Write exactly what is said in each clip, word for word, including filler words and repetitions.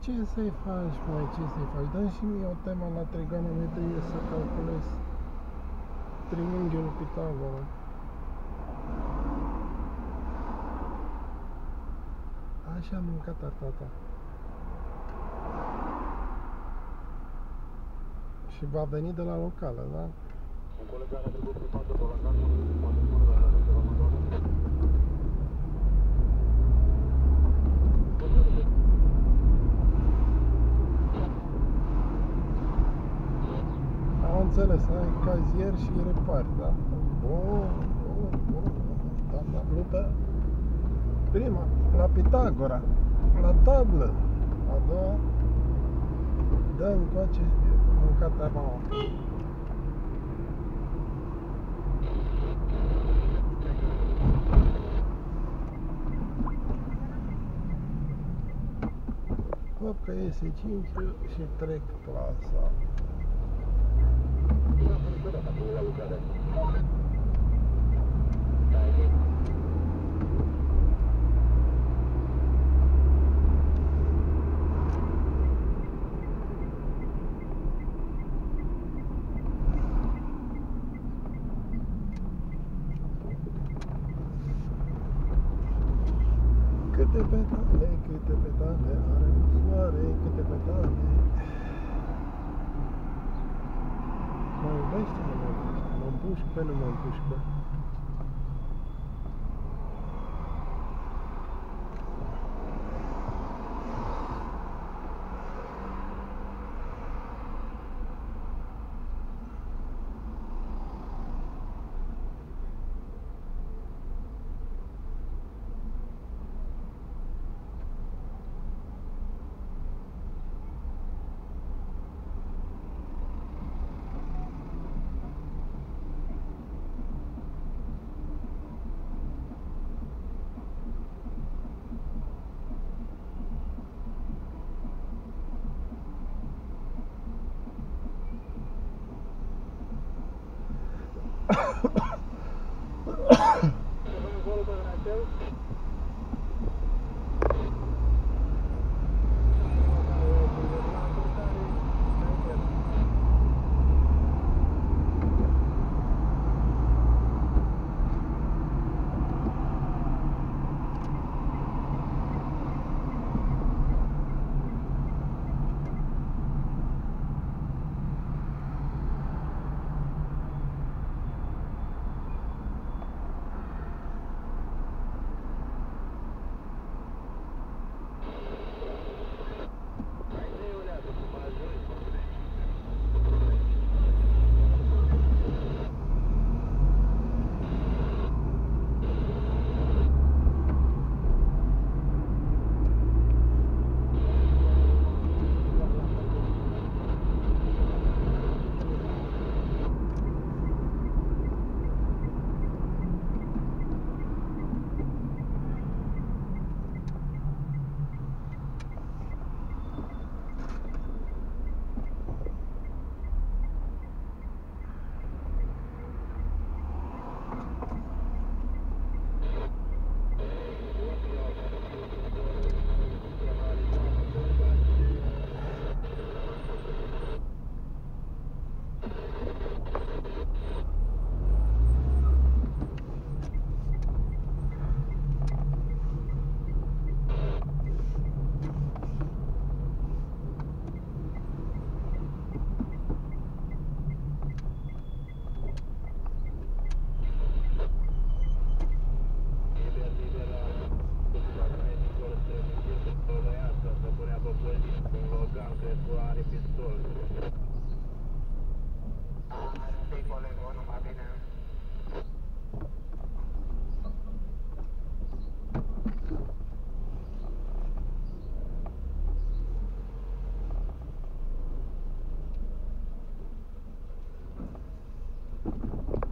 Ce să-i faci, măi, ce să-i faci? Dă-mi și mie o temă la trigonometrie să calculez triunghiul Pitagora. Așa am mâncat tata. Și va veni de la locală, da? Un coleg care a trecut pe față pe Rolandan, poate spune la care de Ramadan. Am înțeles, ai cazier și repari, da? Bun, bun, bun. Tata luptă prima, la Pitagora, la tablă. A doua, dă încoace, mâncata mama. Hop că iese cinci și trec clasa. Câte petale, câte petale are un soare, câte petale. Mă iubește, mă iubește, mă împușcă, nu mă împușcă.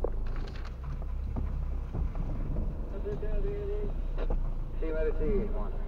Sì, merci.